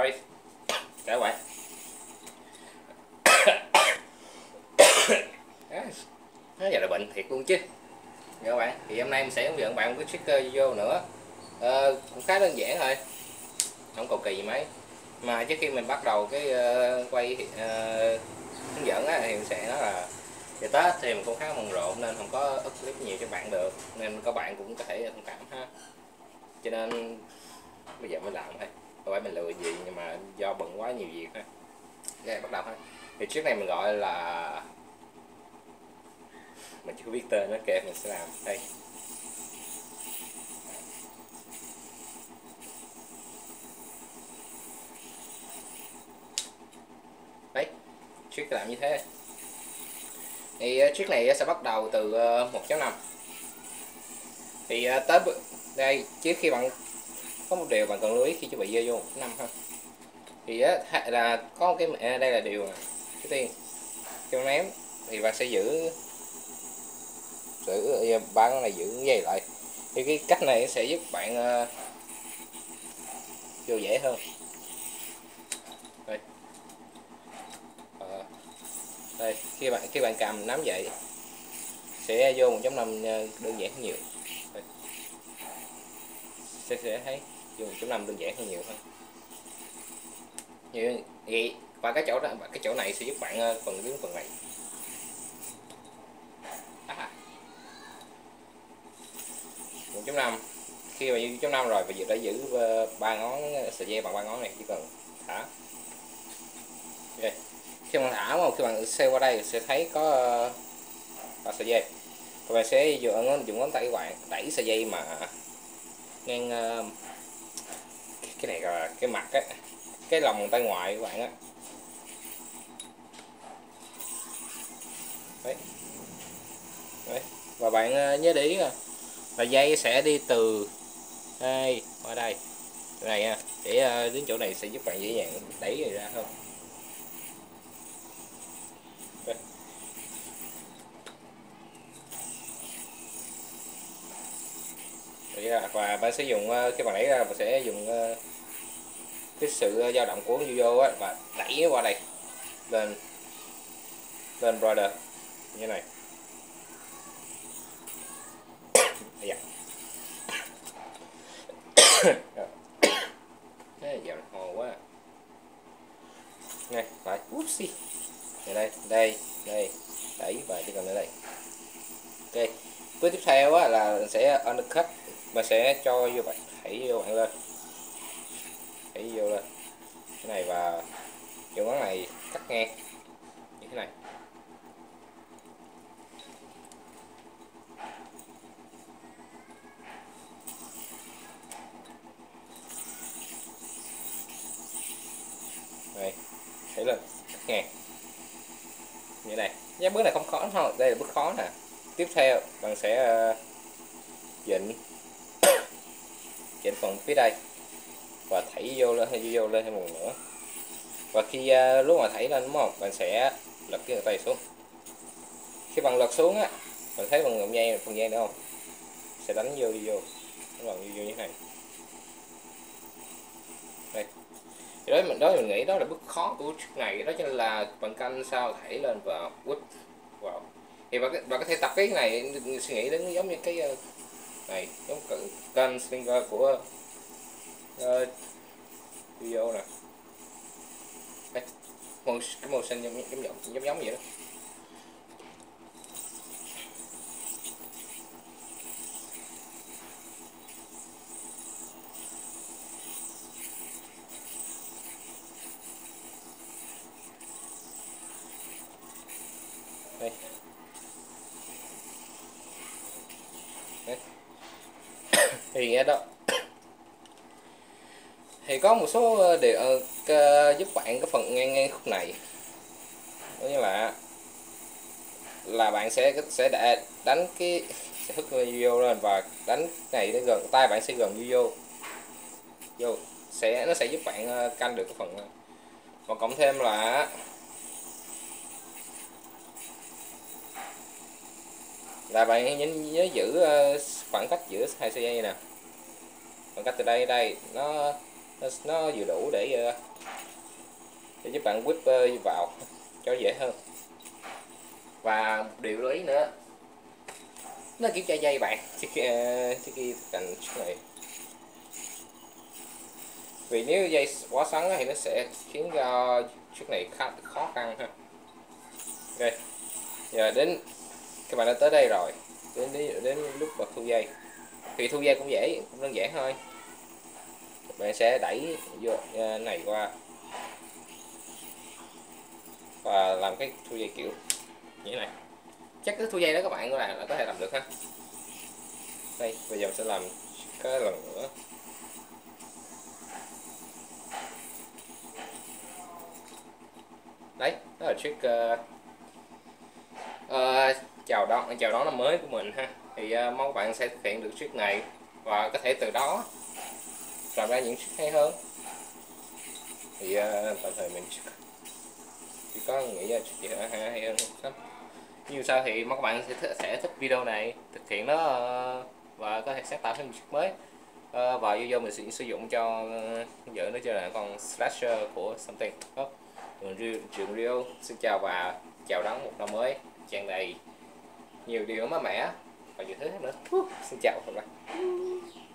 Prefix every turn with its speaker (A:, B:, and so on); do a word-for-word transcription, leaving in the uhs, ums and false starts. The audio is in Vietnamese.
A: Rồi, chào các bạn. Nó giờ là bệnh thiệt luôn chứ. Dạ các bạn, thì hôm nay mình sẽ hướng dẫn bạn một cái trick vô nữa. Ờ, cũng khá đơn giản thôi, không cầu kỳ gì mấy. Mà trước khi mình bắt đầu cái uh, quay uh, hướng dẫn á, thì mình sẽ nói là về Tết thì mình cũng khá bận rộn nên không có up clip nhiều cho bạn được, nên các bạn cũng có thể thông cảm ha. Cho nên bây giờ mình làm thôi, không phải mình lười gì nhưng mà do bận quá nhiều việc ha. Ok, bắt đầu ha. Thì trước này mình gọi là mình chưa biết tên nó, kệ mình sẽ làm đây. Đấy, trick làm như thế. Thì uh, trick này sẽ bắt đầu từ uh, một chấm năm. Thì uh, tới đây, trước khi bạn có một điều bạn cần lưu ý khi chuẩn bị vô một chấm năm ha. Thì uh, là có một cái uh, đây là điều này. Trước tiên khi ném thì bạn sẽ giữ giữ uh, ba con này giữ dây lại. Thì cái cách này sẽ giúp bạn uh, vô dễ hơn. Đây. Uh, đây, khi bạn khi bạn cầm nắm vậy sẽ vô một chấm năm đơn giản hơn nhiều. Đây. Sẽ, sẽ thấy vô một chấm năm đơn giản hơn nhiều hơn. Như vậy, và cái chỗ đó, cái chỗ này sẽ giúp bạn phần đứng phần này. À. một chấm năm. Khi mà vô chấm năm rồi và giờ đã giữ ba ngón sợi dây bằng ba ngón này, chỉ cần thả. Okay. Khi bạn thả mà khi bạn xe qua đây sẽ thấy có ba sợi dây. Các bạn sẽ dùng dùng ngón tay các bạn đẩy sợi dây mà ngang cái này là cái mặt á, cái lòng tay ngoại các bạn á. Đấy. Đấy. Và bạn nhớ để ý là dây sẽ đi từ đây qua đây này nha, để đến chỗ này sẽ giúp bạn dễ dàng đẩy ra hơn. Đây. Và bạn sẽ dùng khi bạn đẩy ra, bạn sẽ dùng cái sự dao động của vô á và đẩy qua đây lên lên border như thế này. Thế giờ hồ quá. Này, lại whoopsie. Đây đây, đây, đây. Đẩy và chỉ cần ở đây. Ok. Bước tiếp theo á là sẽ undercut, mà sẽ cho vô bạn đẩy vô bạn lên. Đẩy vô lên. Cái này và dùng ngón này cắt ngang như thế này. Đây, đẩy lên, cắt ngang như thế này. Giá bước này không khó thôi, đây là bước khó nè. Tiếp theo bạn sẽ uh, dịnh dịnh phần phía đây và thảy vô lên hay vô lên thêm một nữa. Và khi uh, lúc mà thảy lên đúng không, bạn sẽ lật cái tay xuống. Khi bạn lật xuống á, bạn thấy bằng ngậm dây phần dây nữa không, sẽ đánh vô đi vô đánh vào vô, vô như thế này. Đây. Thì đó mình đó mình nghĩ đó là bước khó của trick này, đó chính là bạn canh sao thảy lên và quýt vào. Thì bạn, bạn có thể tập cái này, suy nghĩ đến giống như cái này, giống kênh slinger của uh, video nè. Đây, màu, cái màu xanh giống giống giống giống, giống vậy đó. Đây. Đấy. Thì nghe đó thì có một số điều uh, giúp bạn cái phần ngang ngang khúc này, đó như là là bạn sẽ sẽ để đánh cái sẽ hất vô lên và đánh này đến gần tay bạn, sẽ gần vô vô sẽ nó sẽ giúp bạn canh được cái phần này. Và cộng thêm là là bạn nhớ, nhớ giữ khoảng cách giữa hai sợi dây nè, khoảng cách từ đây đây nó nó, nó vừa đủ để, để giúp bạn whip vào cho dễ hơn. Và một điều lưu ý nữa, nó kiểm tra dây bạn trước khi trước khi cành chiếc này, vì nếu dây quá xoắn thì nó sẽ khiến cho chiếc này khá khó khăn ha. Ok, giờ đến các bạn đã tới đây rồi, đến đến, đến lúc mà thu dây. Thì thu dây cũng dễ, cũng đơn giản thôi. Bạn sẽ đẩy vô này qua và làm cái thu dây kiểu như thế này. Chắc cái thu dây đó các bạn là, là có thể làm được ha. Đây, bây giờ mình sẽ làm cái lần nữa. Đấy, đó là trick uh, uh, chào đón chào đón năm mới của mình ha. Thì uh, mong các bạn sẽ thực hiện được trick này và có thể từ đó làm ra những trick hay hơn. Thì uh, tạm thời mình chỉ có nghĩ ra trick gì hay, hay hơn lắm. Như sao thì mong các bạn sẽ th sẽ thích video này, thực hiện nó uh, và có thể sáng tạo thêm một trick mới. Uh, và video mình sẽ sử dụng cho hướng dẫn nó cho là con slasher của something. Oh, Trường Rio xin chào và chào đón một năm mới tràn đầy nhiều điều mới mẻ và nhiều thứ nữa. Uh, xin chào và bye.